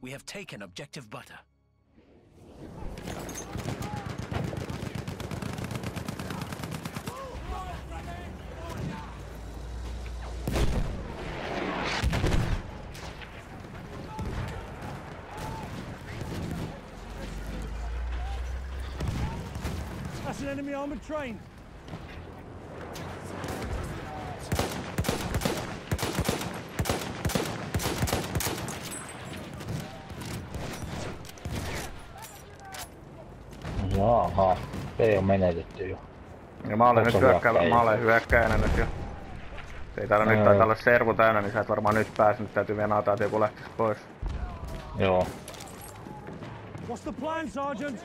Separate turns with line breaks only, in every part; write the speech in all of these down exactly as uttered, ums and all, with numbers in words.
We have taken objective butter.
That's an enemy armored train.
Jaha, ei oo menetetty jo.
Ja mä olen nyt hyökkäävä, mä olen hyökkäänä nyt jo. Ei täällä nyt taitaa olla servu täynnä, niin sä et varmaan nyt pääse, nyt täytyy vielä naataa, että joku lähtis pois.
Joo.
What's the plan, Sergeant?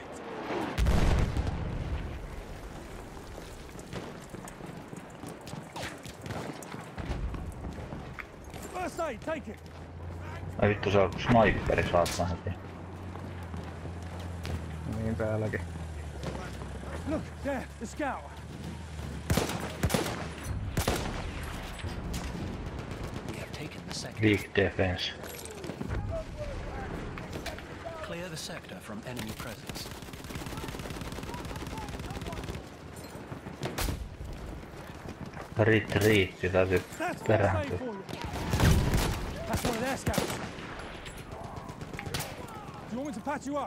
First aid, take it.
Ai vittu, se on sniperi saatana heti.
Niin täälläkin.
Look, there, the scout.
We have taken the sector.
Weak defense.
Clear the sector from enemy presence.
Retriitti, täytyy perääntyä.
That's one of their scouts. Do you want me to patch you up?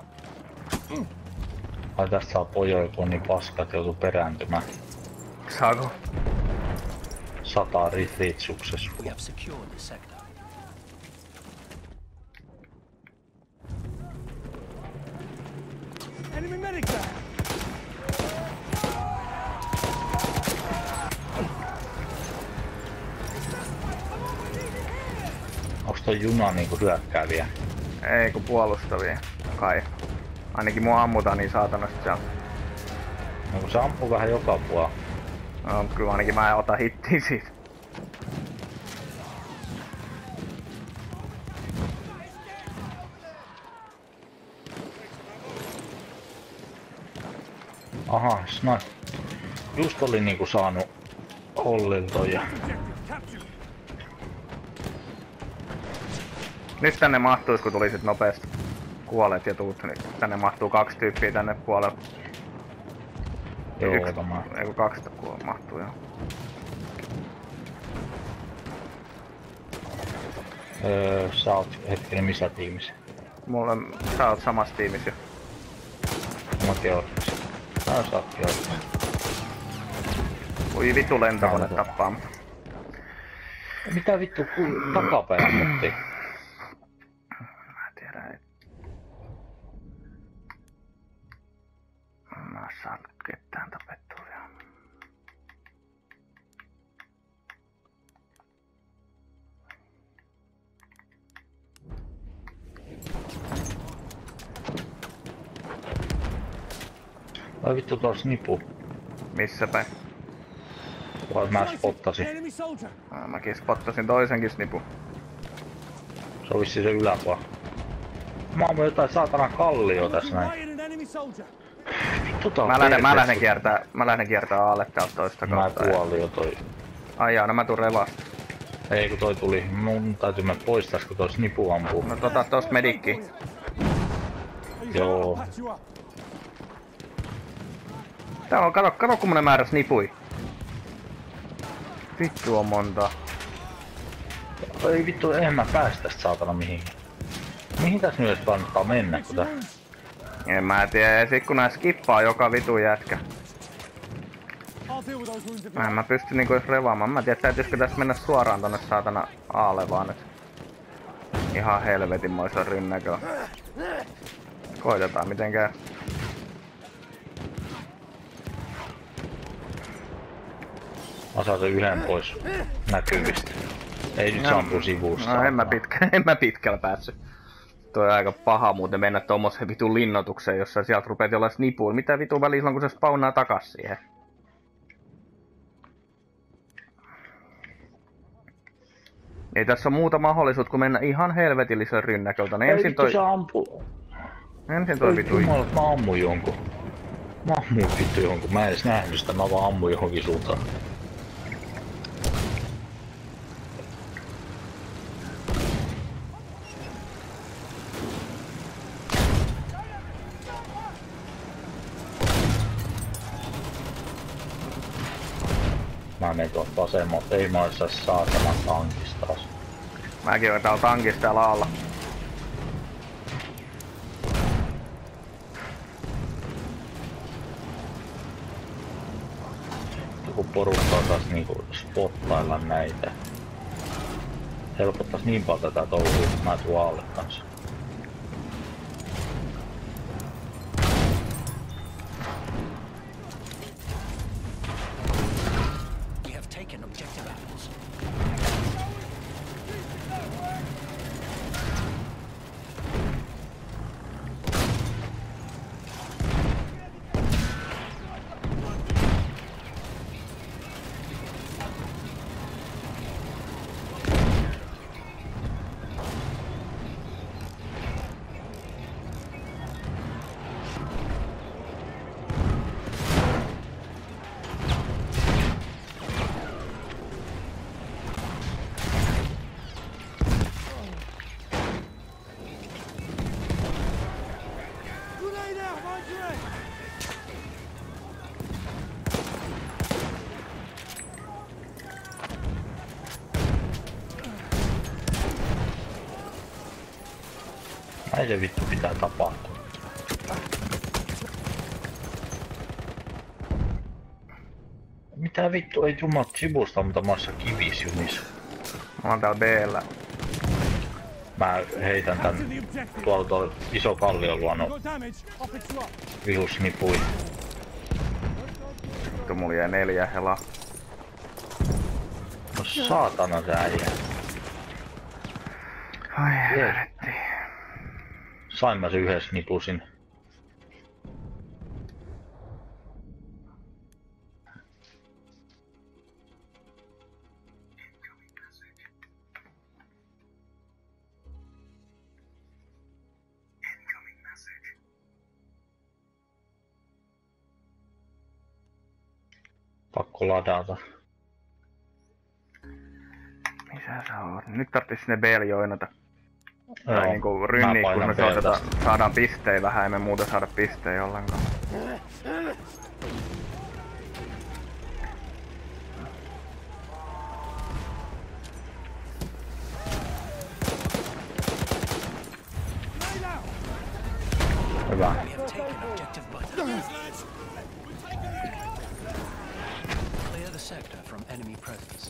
Ai tästä saa pojoja, kun on niin paska, että joutuu perääntymään.
Saako?
Sata retreat successful.
We have secured the sector.
Enemy medic there.
Onks toi juna niinku hyökkääviä?
Ei kun puolustavia. Kai. Ainakin mua ammutaan niin saatanasti sieltä.
No kun se ampuu vähän joka puolella.
No kyllä ainakin mä en ota hittiä siitä.
Aha, sna... Just oli niinku saanut hollilton ja...
Nyt tänne mahtuis kun tulisit nopeasti. Kuolet ja tuut, niin tänne mahtuu kaksi tyyppiä tänne puolelle.
Joo,
Yksi,
tämä.
ei kun kaksi kuolla mahtuu joo.
Öö, sä oot hetkinen missä tiimissä?
Mulla on, sä oot samassa tiimissä jo.
Mä Georgissa. Sä saat Georgissa.
Voi vittu lentokone tappaa mut.
Mitä vittu ku... takapäin ammuttiin?
Mä tiedän et... Mä saan ketään tapettua vielä.
Ai vittu tuossa nipu.
Missä päin?
Vai mä spottasin.
Enemy soldier.
Ah, mäkin spottasin toisenkin snipun.
Se on vissiin se yläpuolella. Mä ammun jotain saatana kallio tässä näin.
Right in an enemy soldier.
Vittu tää on
Mä lähden, mä
perkele.
lähden kiertää, mä lähden kiertää aalle täältä toista
Mä
kautta.
kuolin jo toi.
Ai jaa, no mä tuun revasta.
Ei kun toi tuli. Mun täytyy mennä pois tästä kun toi snipu ampuu.
No tota tosta medikki.
Joo.
Patch you up.
Täällä on, kato, kato kummonen määrä snipui. Vittu on monta.
Ei vittu, eihän mä päästä tästä saatana mihinkään. Mihin tässä nyt edes kannattaa mennä kun tää...
En mä tiedä, ja sit kun nää skippaa joka vitu jätkä.
I'll deal with those wounds if
Mä en
you
mä pysty niinku edes revaamaan. Mä en tiedä, täytyisikö tästä mennä suoraan tonne saatana aalle vaan nyt. Ihan helvetinmoisen rynnäköllä. Koitetaan mitenkään.
Mä saan sen yhden pois näkyvistä. Ei nyt se ampuu sivusta.
No en mä, pitkä, en mä pitkällä päässyt. Toi on aika paha muuten mennä tommoseen vitun linnoitukseen, jossa sieltä rupeat jollain snipuun. Mitä vitun väliä silloin kun se spawnaa takas siihen? Ei tässä ole muuta mahdollisuutta kuin mennä ihan helvetillisen rynnäköltä.
Ei
Ensin
vittu
toi...
se ampuu.
Ensin toi
Oi
vitu...
jumala, mä ammun jonkun. Mä ammun vittu jonkun. Mä en edes nähnyt sitä, mä vaan ammun johonkin suuntaan. Mä menen tuolta vasemmalta. Ei mä ois tässä saatana tankista taas.
Mäkin oon täällä tankissa täällä alla.
Joku porukka osais niinku spottailla näitä. Helpottais niin paljon tätä touhua, että mä tuun alle kanssa.
We have taken objective apples.
Grenade out, mind your head!
Näin se vittu pitää tapahtua. Mitä vittu, ei jumat sivusta, mutta mä oon kivisjumis.
Mä oon täällä B-llä.
Mä heitän tän
Captain the objective!
tuolla tuolla iso kallio luonut
Got damage, I'll fix you up.
vihusnipui.
Vittu mulla jäi neljä helaa.
No saatana se äijä.
Ai helvetti.
Sain mä se yhdessä nipusin. Pakko ladata.
Missä sä oot? Nyt tarvitsis sinne B-lle joinata. Tai
Joo,
niinku
mä
rynniin, kun
painan
me
B
saadaan,
tästä.
saadaan pistejä vähän, emme muuten saada pistejä ollenkaan.
Grenade out!
Hyvä.
We have taken objective butter. Clear the sector from enemy presence.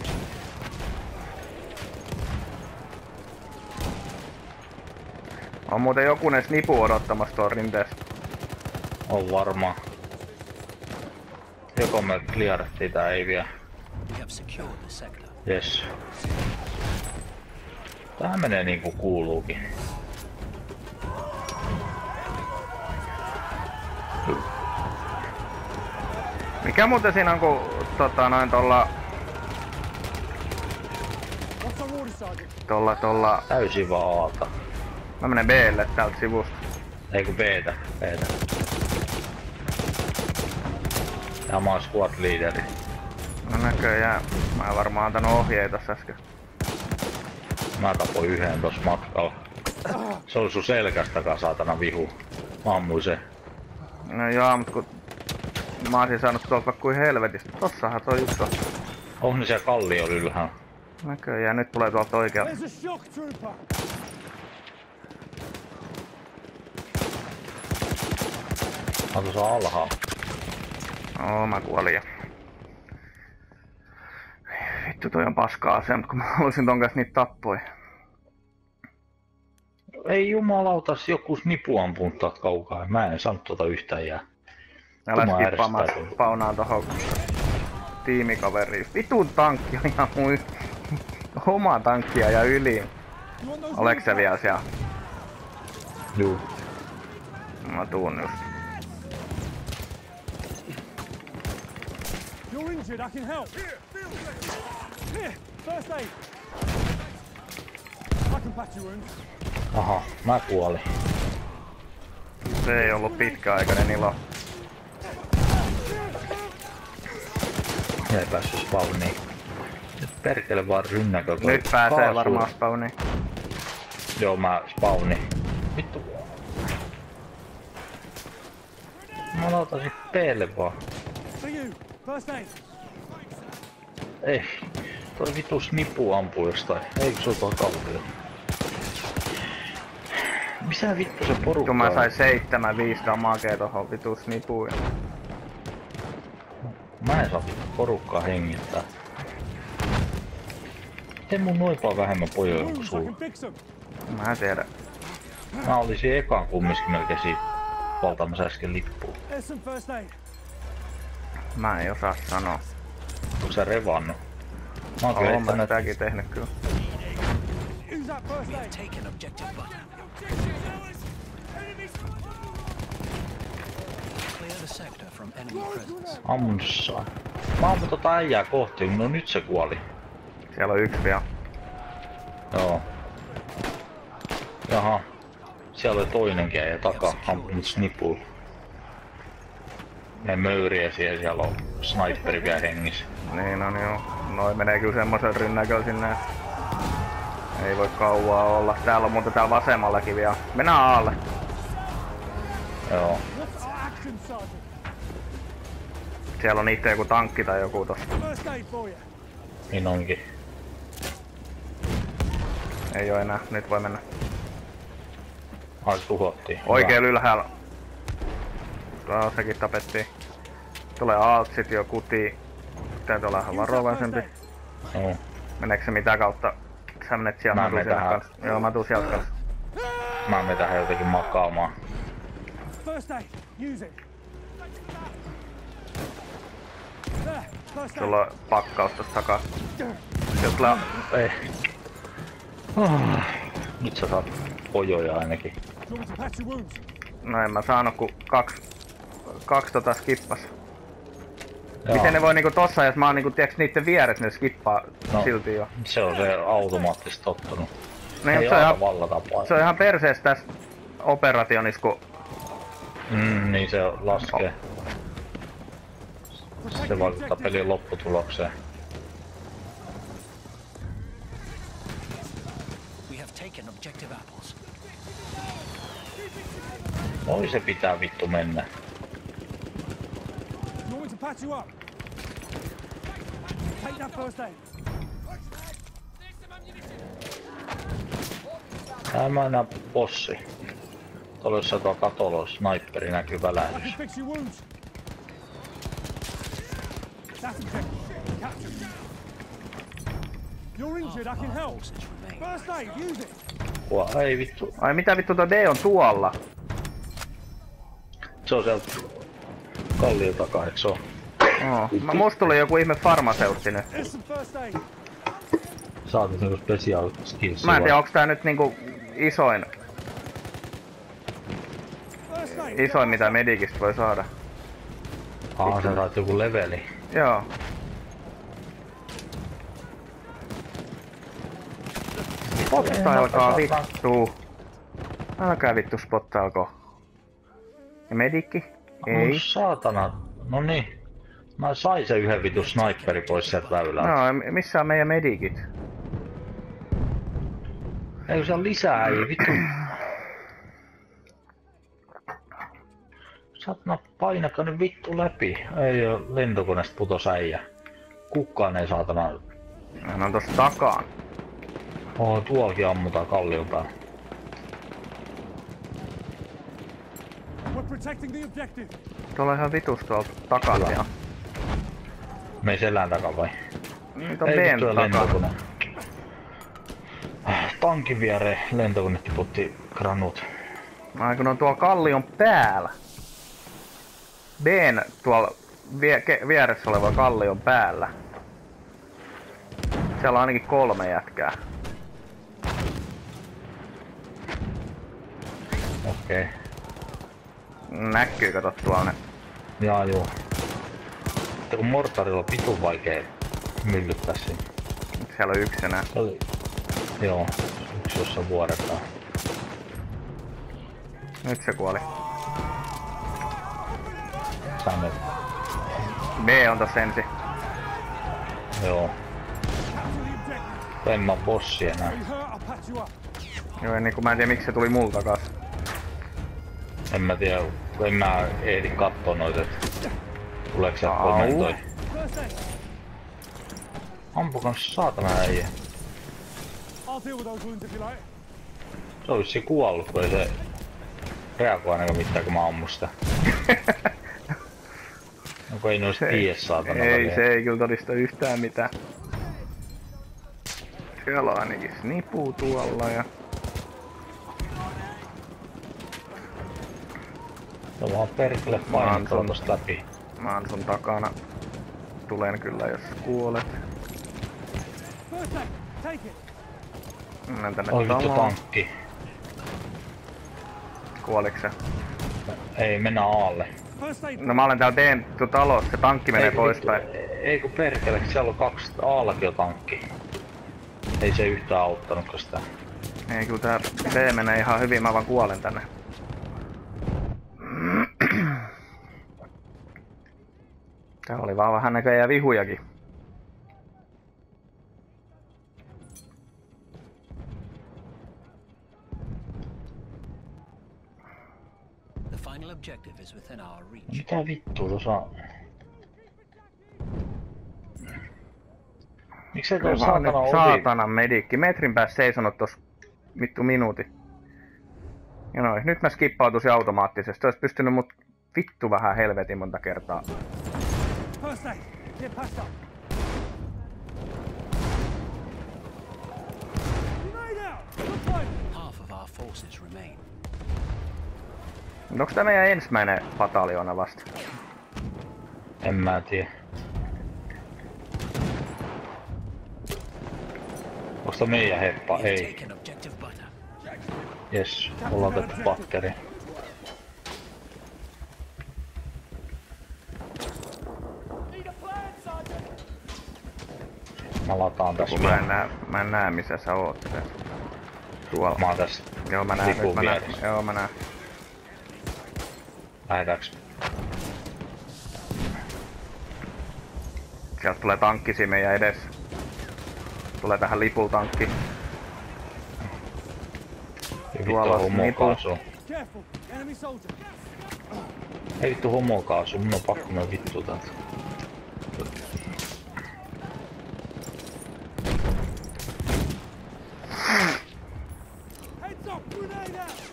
On muuten jokunen snipu odottamassa tuolla rinteessä.
On varmaan. Joko me clearattiin tää ei vielä.
We have secured the sector.
Yes. Tää menee niinku kuuluukin.
Mikä muuten siinä on, kun tota noin tolla,
What's on order, Sergeant?
tolla, tolla,
Täysin vaan Aata.
mä menen B-lle täältä sivusta.
Ei kun B:tä. B:tä. Ja mä oon squad leaderi.
No näköjään, mä en varmaan antanut ohjeita tossa äsken.
Mä tapoin yhden tossa matkalla. Se oli sun selkästäkaan saatana vihu. Mä ammuin se.
No joo, mut kun mä oisin saanut tuolta vaikka kuin helvetistä. Tossahan toi yksi on.
On ne siellä kalliolla ylhäällä.
Näköjään, nyt tulee tuolta oikealta.
There's a shock trooper!
On tuossa alhaalla.
Oo, mä kuolin jo. Vittu, toi on paskaa asia, mut kun mä haluaisin ton kanssa niitä tappoja.
Ei jumalautas, joku snipu ampunut tuolta kaukaa. Mä en saanut tuota yhtään jää.
Älä
Mä
skippaamaan,
ärsyttäydyn.
spawnaan tohon tiimikaveriin. Vitun tankki on ihan mun oma tankkia ja yli.
You want those
Oleks se vielä siellä?
Juu.
Mä tuun just.
You're injured, I can help. Here, Here, first aid. I can patch your wounds.
Aha, mä kuolin.
Se ei ollut pitkäaikainen ilo.
Ei päässyt spawniin. Nyt perkele vaan rynnäkö. toi
Nyt pääsee
kaasu.
varmaan spawniin.
Joo, mä spawnin. Vittu. Mä lautasin P:lle vaan.
For you, first aid.
Ei. Toi vitus nipu ampuu jostain. Eikö se oo tuolla kallio? Missä vittu se porukka
Kun mä
on?
sain seitsemän viisi damagea tohon vitus nipuun.
Mä en saa vittu porukkaa hengittää. Miten mun noipaa vähemmän pojoja kuin
Wounds, I
sulla?
can fix them.
Mä en tiedä.
Mä olisin ekaan kumminkin melkein siitä valtaamassa äsken lippuun.
There's some first aid.
Mä en osaa sanoa.
Onko sä revannut? Mä oon kyllä
Oon mä
heittänyt...
sitäkin tehnyt kyllä.
Use that first
We have
aid.
taken objective butter. Clear the sector from enemy presence.
Ammun saa. Mä ammun tota äijää kohti, no nyt se kuoli.
Siellä on yksi vielä.
Joo. Jaha. Siellä oli toinenkin ja takaa ampunut snipulla. Ne möyriä siellä, siellä on sniperi vielä hengissä.
Niin on joo. Noi menee kyllä semmoisen rynnäköllä sinne. Ei voi kauaa olla. Täällä on muuten täällä vasemmallakin vielä. Mennään aalle.
Joo.
What's our action, Sergeant?
Siellä on itse joku tankki tai joku tossa.
First aid for you.
Niin onkin.
Ei oo enää. Nyt voi mennä.
Ai tuhottiin.
Oikein ylhäällä. Tuo sekin tapettiin. Tulee altsit jo kutii. Täytyy olla ihan varovaisempi.
Joo.
Meneekö se mitä kautta? Sä menet sieltä,
Mä
mä tuun
menen
sieltä
tähän.
kanssa. Joo, mä tuun sieltä kanssa.
Mä menen tähän jotenkin makaamaan.
First aid. Use it. There. First aid.
Sulla on pakkaus tossa takaa. Jos lä...
Ei. Oh. Nyt sä saat pojoja ainakin.
Do you want me to patch your wounds?
No en mä saanut ku kaksi... Kaksi tota skippas.
Jaa.
Miten ne voi niinku tossa, jos mä oon niinku tiiäks niitten vieressä, ne skippaa
No.
silti jo.
Se on se automaattisesti tottunut.
No,
Ei
se, on
aina
ihan,
vallatapaa.
se on ihan perseestä tässä operationissa, kun
Mm, niin se laskee.
Protect
Se
the
vaikuttaa
objective.
pelin lopputulokseen.
We have taken objective apples.
Oi se pitää vittu mennä.
You want me to patch you up? Take that first aid.
Tää mä enää bossi. Tuolla jossain tuolla katolla on sniperi näkyy
I
välähdys.
can fix your wounds. That's objective. Capture. You're injured, I can help.
Forces remain.
First aid, use it.
Kua, ei vittu.
ai mitä vittu tuo D on tuolla?
Se on sieltä kallion takaa, eikö se oo?
Oh. Mä, musta tuli joku ihme farmaseutti nyt.
Here's some first aid.
Saatit niinku special skills.
Mä en tiedä, onks tää nyt niinku isoin,
First aid.
isoin mitä medikistä voi saada.
Aha, sä saat joku leveli.
Joo. Spottailkaa vittu. Älkää vittu spottailko. Ja medikki? Ei.
Ei. Saatana. No niin. Mä sain sen yhden vitun sniperi pois sieltä väylältä.
No, missä on meidän medikit?
Eikö se ole lisää, ei vittu. Saatana painakaa nyt vittu läpi. Ei oo lentokoneesta putos äijä. Kukaan ei saatana.
Hän on tossa takaan.
Oo, tuollakin ammutaan kallion päällä.
We're protecting the objective.
Tuolla on ihan vitus tuolta takaa
Hyvä.
siellä.
Me ei selän takaa vai?
Nyt on
Ei
B:n
vittu ja
takaa.
lentokone. Tankin viereen lentokone tiputti granut.
Ai kun on tuolla kallion päällä. B:n tuolla vie, ke, vieressä oleva kallion päällä. Siellä on ainakin kolme jätkää.
Okei. Okay.
Näkyy, kato tuolla ne.
Jaa juu. Mutta kun mortarilla on vitun vaikea myllyttää siinä.
Siellä on yksi enää.
Se oli... Joo, yksi jossa vuodetaan.
Nyt se kuoli.
Saamme...
B on tossa ensin.
Joo.
Capture the objective.
En mä bossi enää.
You hurt, I'll patch you up.
Joo, niin kun mä en tiedä miksi se tuli multa takas.
En mä tiedä, en mä ehdi kattoo noita, et tuleeko se
Au.
kommentoi.
First aid.
Ampukaa se saatana äijä.
I'll deal with those wounds if you like.
Se on vissiin kuollut, kun ei se reagoi ainakaan mitään, kun mä ammun sitä. Onko ei noista tiedä saatana?
Ei,
vielä.
se ei kyllä todista yhtään mitään. Siellä on ainakin snipu tuolla ja...
Se on vaan perkele painittua tosta läpi.
Mä oon sun takana. Tulen kyllä, jos kuolet.
First aid, take it.
Mennään tänne
Oi vittu
taloon.
tankki.
Kuoliks se?
Ei, mennä aalle.
First aid.
No mä olen täällä teen talossa, se tankki menee
Ei, kun
poispäin.
vittu, Ei kun perkele, siellä on kaksi aallakin jo tankki. Ei se yhtään auttanut sitä.
Ei kyllä tää B menee ihan hyvin, mä vaan kuolen tänne. Täällä oli vaan vähän näköjään vihujakin.
The final objective is within our reach.
Mitä vittua tuossa? Miksei tuo saatana ovi?
Saatana medikki. Metrin päässä seisonut tossa vittu minuutin. Ja noin, nyt mä skippautuisin automaattisesti. Ois pystynyt mut vittu vähän helvetin monta kertaa.
First aid. Get patched up. Grenade out. Good fight.
Half of our forces remain.
Onks tää meidän ensimmäinen pataljoona vasta?
En mä tiedä. Onks tää meidän heppa?
We've
Ei.
taken objective butter.
Jes, ollaan otettu batteri. Mä lataan tässä.
Kun mä en näe, mä en näe missä sä oot. Tuolla.
Mä oon tässä.
Joo mä näen,
lipun
nyt mä näen.
vieressä.
Joo mä näen.
Lähetääks?
Sieltä tulee tankki siinä meidän edessä. Tulee tähän lipultankki. Tuolla
Vittu
on
humokaasu.
Careful. Enemy soldier.
Ei vittu humokaasu, mun on pakko mennä vittu täältä.
Heads up. Grenade out.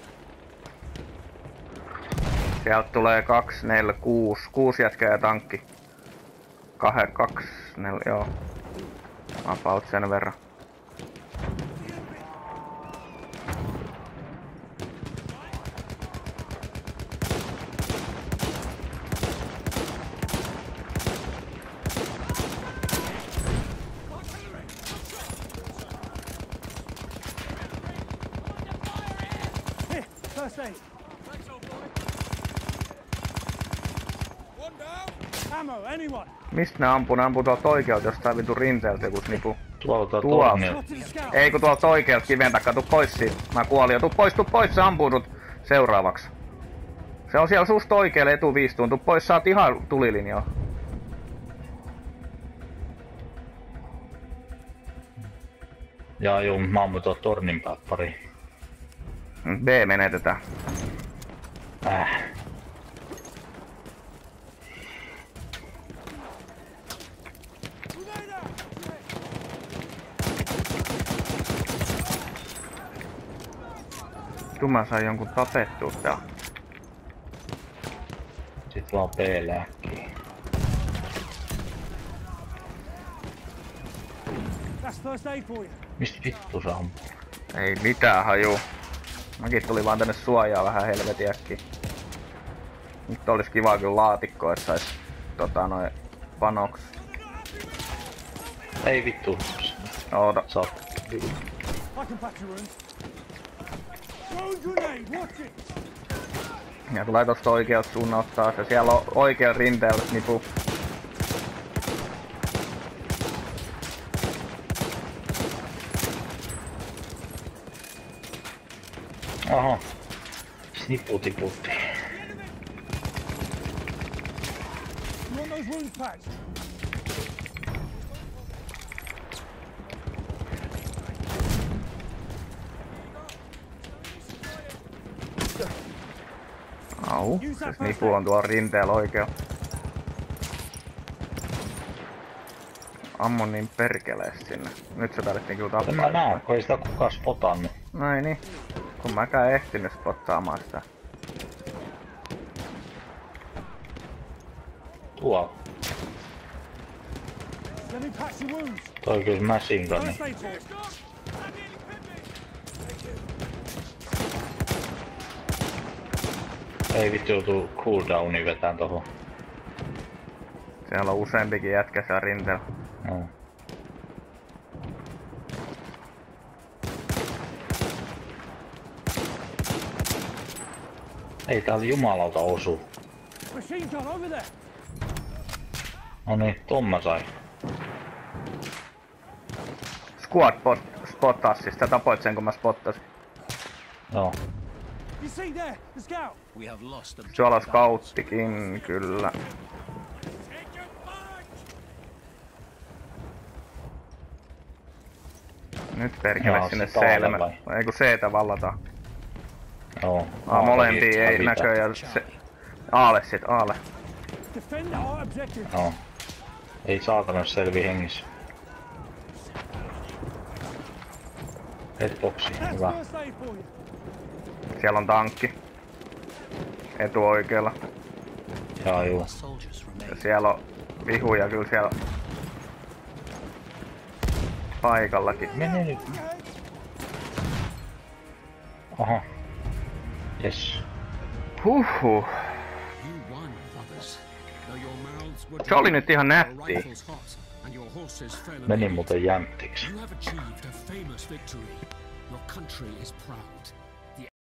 Sieltä tulee kaksi, neljä, kuusi. Kuusi jätkää ja tankki. Kahe, kaksi, neljä, joo. About sen verran.
Here. First aid. Ammo. Anyone.
Mistä ne ampuu? Ne ampuu tuolta oikealta jostain vitun rinteeltä joku snipu.
Tuolta
Tuolta.
tornilta.
Spotted a scout.
Ei kun tuolta oikealta kiven takaa, tuu pois siitä. Mä kuolin jo. Tuu pois, tuu pois, sä ampuudut seuraavaksi. Se on siellä susta oikealle etuviistuun. Tuu pois, saat ihan tulilinjaa.
Jaa juu, mä ammun tuolta tornin päältä pari.
B menetetään.
Äh.
Grenade out.
Tuu mä sain jonkun tapettua täällä.
Sit vaan B-lääkkiä.
That's first aid for you.
Mistä vittu se ampuu?
Ei mitään haju. Mäkin tuli vaan tänne suojaa vähän helvetin äkkiä. Nyt olisi kiva kyllä laatikko, että sais tota noin panoks.
Ei vittu.
Oota.
Sä oot...
I can patch your wounds. Throwing grenade. Watch it.
Ja tulee tosta oikealta suunnalta taas. Ja siellä on oikeal rinteellä nipu.
Aha. Sniputi-putti.
You want those wounds patched?
Au. Se nipu on tuolla rinteellä oikealla. ammun niin perkeleesti sinne. Nyt se tarvittiin kyllä tappaa.
En mä näe, kun ei sitä kukaan spotannut.
No ei niin. Kun mäkään ehtinyt spottaamaan sitä.
Tuo.
Let me patch your wounds.
Toi kyllä machine gun.
First aid kit.
Ei vittu joutuu cooldowni vetään tohon.
Siellä on useampikin jätkä siellä rinteellä.
No. Ei täällä jumalauta osu.
Machine gun over there.
No niin, ton mä sain.
Squad spot, spottas siis. Sä tapoit sen kun mä spottasin.
Joo.
You see there, the scout.
We have lost objective
Tuolla on
Alpha.
scouttikin, kyllä. Nyt perkele
Jaa,
sinne
sit alle
C-lle.
vai?
Ei kun C-tä vallataan.
Joo.
Aa, molempia
Aalta
ei
hävitä.
näköjään se... Aale sit, aale.
Defend our objective.
Joo. Ei saatana selvi hengissä. Headboxi,
That's
hyvä.
first aid for you.
Siellä on tankki. Etuoikealla.
Jaa juu.
Our soldiers
Ja
remain.
siellä on vihuja kyllä siellä paikallakin.
Mene nyt. Oho. Yes.
Huhhuh.
You won, brothers. Though your mouths were
Se oli
dry,
nyt ihan
your
nätti.
rifles hot, and your horses fell
Meni
amid.
muuten jänttiksi.
You have achieved a famous victory. Your country is proud.